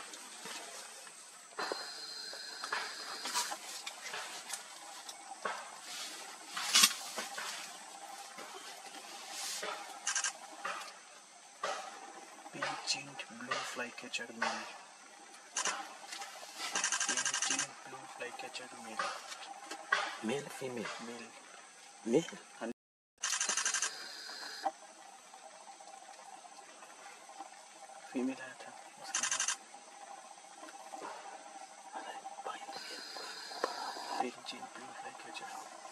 Pink-cheeked blue flycatcher male. Pink-cheeked blue flycatcher male. Male, female? Male. Male? Female आया था उसका नाम पिंक-cheeked blue flycatcher.